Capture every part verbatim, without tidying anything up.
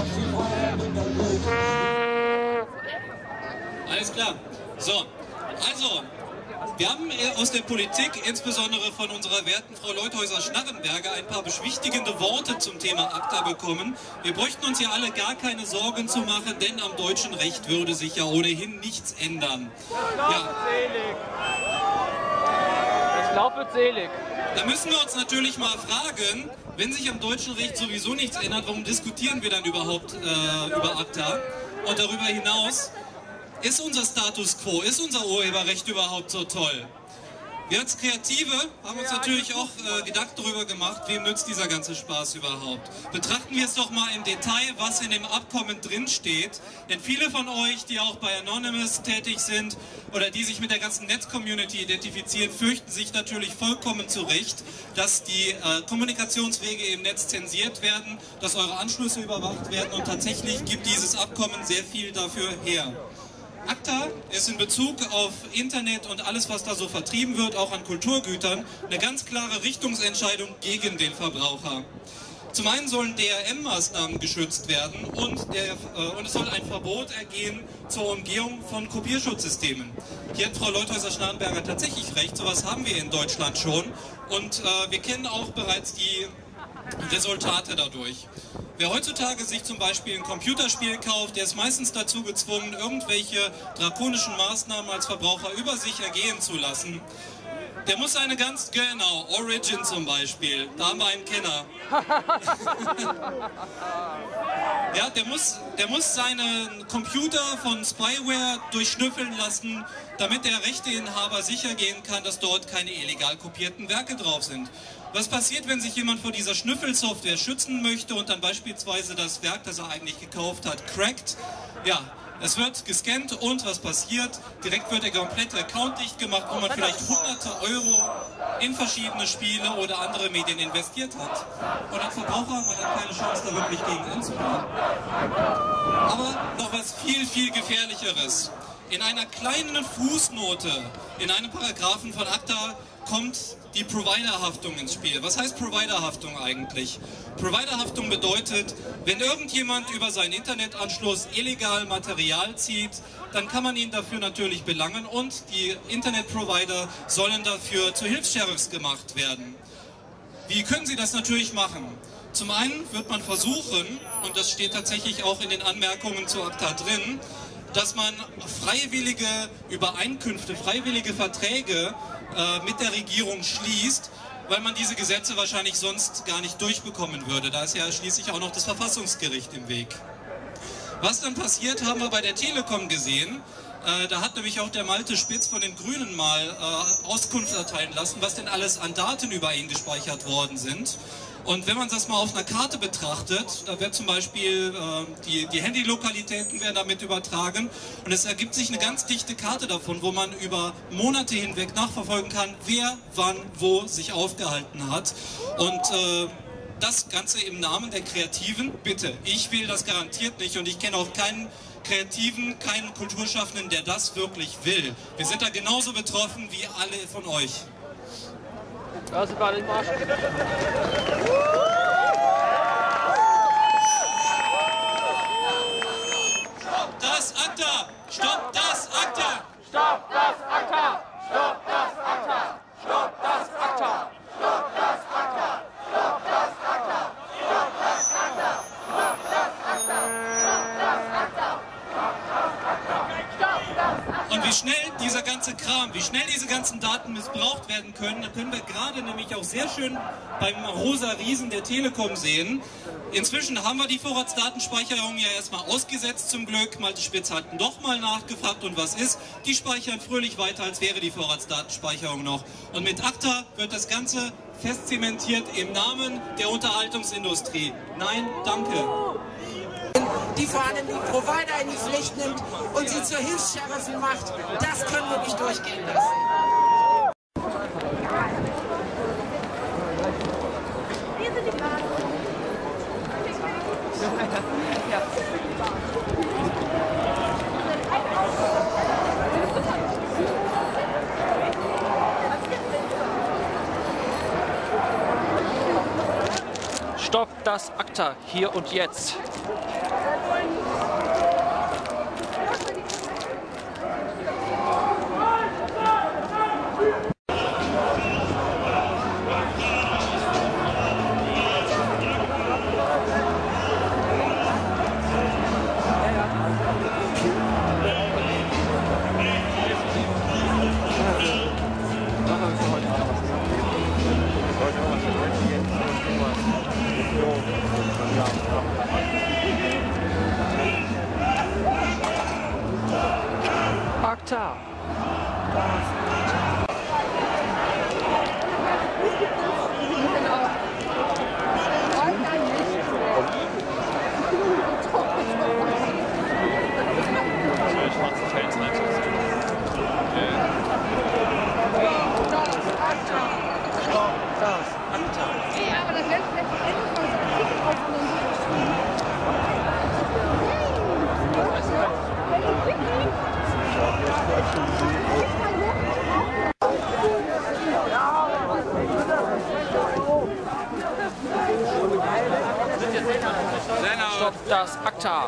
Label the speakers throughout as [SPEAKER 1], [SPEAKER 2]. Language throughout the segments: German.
[SPEAKER 1] Alles klar. So, also, wir haben aus der Politik, insbesondere von unserer werten Frau Leuthäuser-Schnarrenberger, ein paar beschwichtigende Worte zum Thema ACTA bekommen. Wir bräuchten uns ja alle gar keine Sorgen zu machen, denn am deutschen Recht würde sich ja ohnehin nichts ändern. Ja.
[SPEAKER 2] Ich glaube, selig.
[SPEAKER 1] Da müssen wir uns natürlich mal fragen, wenn sich am deutschen Recht sowieso nichts ändert, warum diskutieren wir dann überhaupt äh, über ACTA? Und darüber hinaus, ist unser Status quo, ist unser Urheberrecht überhaupt so toll? Wir als Kreative haben uns natürlich auch äh, Gedanken darüber gemacht, wem nützt dieser ganze Spaß überhaupt. Betrachten wir es doch mal im Detail, was in dem Abkommen drin steht. Denn viele von euch, die auch bei Anonymous tätig sind oder die sich mit der ganzen Netz-Community identifizieren, fürchten sich natürlich vollkommen zu Recht, dass die äh, Kommunikationswege im Netz zensiert werden, dass eure Anschlüsse überwacht werden und tatsächlich gibt dieses Abkommen sehr viel dafür her. ACTA ist in Bezug auf Internet und alles, was da so vertrieben wird, auch an Kulturgütern, eine ganz klare Richtungsentscheidung gegen den Verbraucher. Zum einen sollen D R M-Maßnahmen geschützt werden und, der, äh, und es soll ein Verbot ergehen zur Umgehung von Kopierschutzsystemen. Hier hat Frau Leuthäuser-Schnarrenberger tatsächlich recht, sowas haben wir in Deutschland schon und äh, wir kennen auch bereits die Resultate dadurch. Wer heutzutage sich zum Beispiel ein Computerspiel kauft, der ist meistens dazu gezwungen, irgendwelche drakonischen Maßnahmen als Verbraucher über sich ergehen zu lassen. Der muss eine ganz, genau, Origin zum Beispiel, da haben wir einen Kenner. Ja, der muss, der muss seinen Computer von Spyware durchschnüffeln lassen, damit der Rechteinhaber sicher gehen kann, dass dort keine illegal kopierten Werke drauf sind. Was passiert, wenn sich jemand vor dieser Schnüffelsoftware schützen möchte und dann beispielsweise das Werk, das er eigentlich gekauft hat, crackt? Ja, es wird gescannt und was passiert? Direkt wird der komplette Account dicht gemacht, wo man vielleicht hunderte Euro in verschiedene Spiele oder andere Medien investiert hat. Und als Verbraucher hat man dann keine Chance, da wirklich gegen anzugehen. Aber noch was viel, viel Gefährlicheres. In einer kleinen Fußnote, in einem Paragraphen von ACTA, kommt die Providerhaftung ins Spiel. Was heißt Providerhaftung eigentlich? Providerhaftung bedeutet, wenn irgendjemand über seinen Internetanschluss illegal Material zieht, dann kann man ihn dafür natürlich belangen und die Internetprovider sollen dafür zu Hilfs-Sheriffs gemacht werden. Wie können sie das natürlich machen? Zum einen wird man versuchen, und das steht tatsächlich auch in den Anmerkungen zu ACTA drin, dass man freiwillige Übereinkünfte, freiwillige Verträge äh, mit der Regierung schließt, weil man diese Gesetze wahrscheinlich sonst gar nicht durchbekommen würde. Da ist ja schließlich auch noch das Verfassungsgericht im Weg. Was dann passiert, haben wir bei der Telekom gesehen. Äh, da hat nämlich auch der Malte Spitz von den Grünen mal äh, Auskunft erteilen lassen, was denn alles an Daten über ihn gespeichert worden sind. Und wenn man das mal auf einer Karte betrachtet, da wird zum Beispiel äh, die, die Handylokalitäten werden damit übertragen und es ergibt sich eine ganz dichte Karte davon, wo man über Monate hinweg nachverfolgen kann, wer wann wo sich aufgehalten hat. Und äh, das Ganze im Namen der Kreativen, bitte, ich will das garantiert nicht und ich kenne auch keinen Kreativen, keinen Kulturschaffenden, der das wirklich will. Wir sind da genauso betroffen wie alle von euch.
[SPEAKER 2] Das ist gar nicht Marsch.
[SPEAKER 1] Stopp das ACTA! Stopp das ACTA!
[SPEAKER 2] Stopp das ACTA! Stopp das ACTA! Stopp das ACTA! Stopp das ACTA! Stopp das ACTA! Stopp das ACTA! Stopp das ACTA! Stopp das ACTA!
[SPEAKER 1] Und wie schnell dieser ganze Kram, wie schnell diese ganzen Daten missbraucht werden können, da können wir gerade nämlich auch sehr schön beim rosa Riesen der Telekom sehen. Inzwischen haben wir die Vorratsdatenspeicherung ja erstmal ausgesetzt zum Glück. Malte Spitz hat doch mal nachgefragt und was ist? Die speichern fröhlich weiter, als wäre die Vorratsdatenspeicherung noch. Und mit ACTA wird das Ganze festzementiert im Namen der Unterhaltungsindustrie. Nein, danke.
[SPEAKER 3] Die vor allem die Provider in die Pflicht nimmt und sie zur Hilfs-Sheriffen macht, das können wir nicht durchgehen lassen.
[SPEAKER 2] Stopp!
[SPEAKER 4] das ACTA, hier und jetzt. ACTA. Stoppt das ACTA.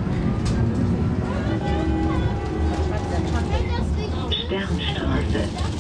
[SPEAKER 5] Sternstraße.